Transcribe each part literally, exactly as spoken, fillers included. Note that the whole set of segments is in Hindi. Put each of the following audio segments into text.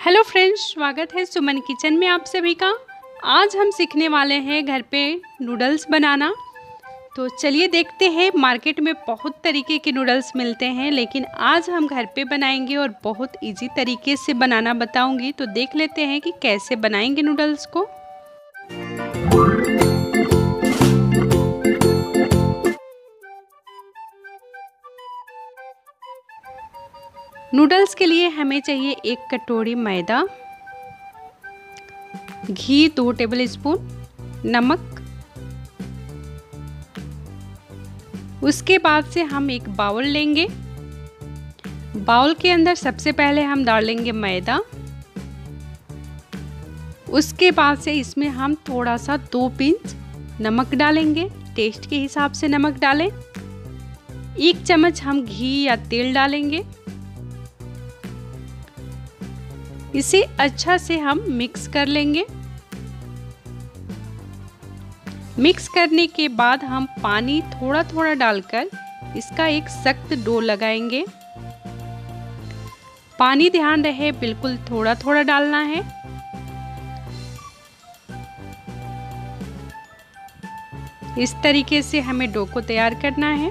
हेलो फ्रेंड्स, स्वागत है सुमन किचन में आप सभी का। आज हम सीखने वाले हैं घर पे नूडल्स बनाना। तो चलिए देखते हैं। मार्केट में बहुत तरीके के नूडल्स मिलते हैं, लेकिन आज हम घर पे बनाएंगे और बहुत इजी तरीके से बनाना बताऊंगी। तो देख लेते हैं कि कैसे बनाएंगे नूडल्स को। नूडल्स के लिए हमें चाहिए एक कटोरी मैदा, घी दो टेबल स्पून, नमक। उसके बाद से हम एक बाउल लेंगे। बाउल के अंदर सबसे पहले हम डालेंगे मैदा। उसके बाद से इसमें हम थोड़ा सा दो पिंच नमक डालेंगे। टेस्ट के हिसाब से नमक डालें। एक चम्मच हम घी या तेल डालेंगे। इसे अच्छा से हम मिक्स कर लेंगे। मिक्स करने के बाद हम पानी थोड़ा थोड़ा डालकर इसका एक सख्त डो लगाएंगे। पानी ध्यान रहे बिल्कुल थोड़ा थोड़ा डालना है। इस तरीके से हमें डो को तैयार करना है।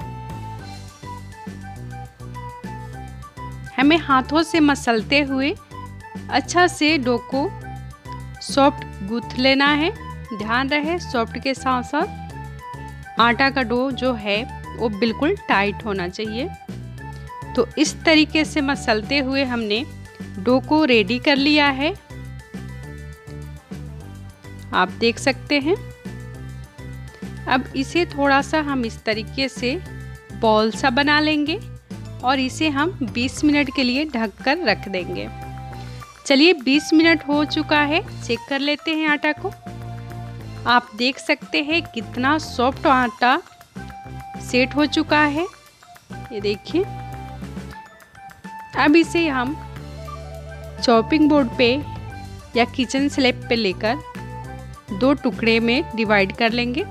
हमें हाथों से मसलते हुए अच्छा से डो को सॉफ्ट गूंथ लेना है। ध्यान रहे सॉफ्ट के साथ साथ आटा का डो जो है वो बिल्कुल टाइट होना चाहिए। तो इस तरीके से मसलते हुए हमने डो को रेडी कर लिया है। आप देख सकते हैं। अब इसे थोड़ा सा हम इस तरीके से बॉल सा बना लेंगे और इसे हम बीस मिनट के लिए ढक कर रख देंगे। चलिए बीस मिनट हो चुका है, चेक कर लेते हैं आटा को। आप देख सकते हैं कितना सॉफ्ट आटा सेट हो चुका है। ये देखिए। अब इसे हम चॉपिंग बोर्ड पे या किचन स्लैब पे लेकर दो टुकड़े में डिवाइड कर लेंगे।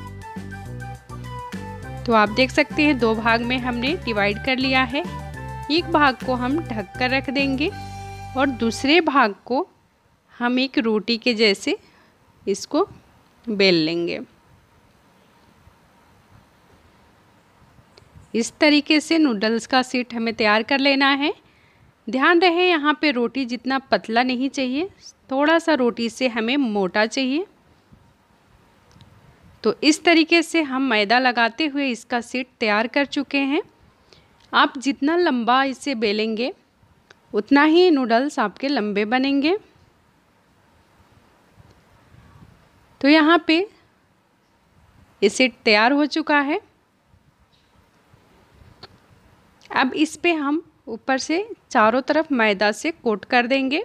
तो आप देख सकते हैं दो भाग में हमने डिवाइड कर लिया है। एक भाग को हम ढक कर रख देंगे और दूसरे भाग को हम एक रोटी के जैसे इसको बेल लेंगे। इस तरीके से नूडल्स का सीट हमें तैयार कर लेना है। ध्यान रहे यहाँ पे रोटी जितना पतला नहीं चाहिए, थोड़ा सा रोटी से हमें मोटा चाहिए। तो इस तरीके से हम मैदा लगाते हुए इसका सीट तैयार कर चुके हैं। आप जितना लंबा इसे बेलेंगे उतना ही नूडल्स आपके लंबे बनेंगे। तो यहाँ पे ये सेट तैयार हो चुका है। अब इस पे हम ऊपर से चारों तरफ मैदा से कोट कर देंगे।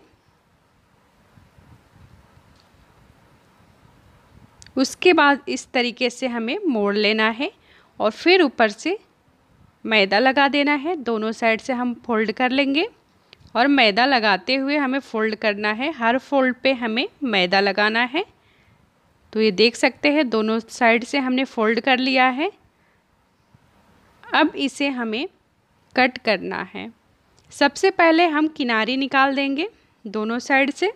उसके बाद इस तरीके से हमें मोड़ लेना है और फिर ऊपर से मैदा लगा देना है। दोनों साइड से हम फोल्ड कर लेंगे और मैदा लगाते हुए हमें फोल्ड करना है। हर फोल्ड पे हमें मैदा लगाना है। तो ये देख सकते हैं दोनों साइड से हमने फोल्ड कर लिया है। अब इसे हमें कट करना है। सबसे पहले हम किनारी निकाल देंगे दोनों साइड से,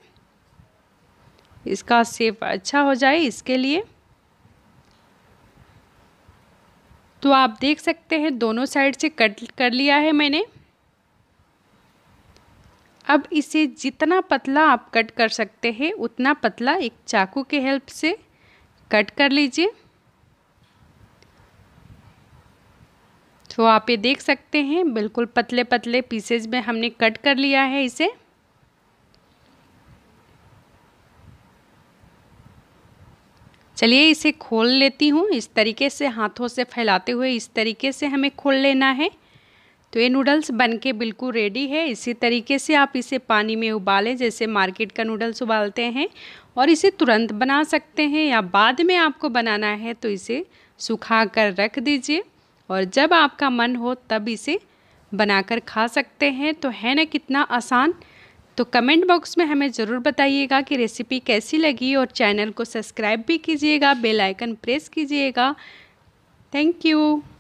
इसका शेप अच्छा हो जाए इसके लिए। तो आप देख सकते हैं दोनों साइड से कट कर लिया है मैंने। अब इसे जितना पतला आप कट कर सकते हैं उतना पतला एक चाकू के हेल्प से कट कर लीजिए। तो आप ये देख सकते हैं बिल्कुल पतले पतले पीसेज में हमने कट कर लिया है इसे। चलिए इसे खोल लेती हूँ। इस तरीके से हाथों से फैलाते हुए इस तरीके से हमें खोल लेना है। तो ये नूडल्स बनके बिल्कुल रेडी है। इसी तरीके से आप इसे पानी में उबालें जैसे मार्केट का नूडल्स उबालते हैं, और इसे तुरंत बना सकते हैं या बाद में आपको बनाना है तो इसे सुखा कर रख दीजिए और जब आपका मन हो तब इसे बनाकर खा सकते हैं। तो है ना कितना आसान। तो कमेंट बॉक्स में हमें ज़रूर बताइएगा कि रेसिपी कैसी लगी और चैनल को सब्सक्राइब भी कीजिएगा, बेल आइकन प्रेस कीजिएगा। Thank you.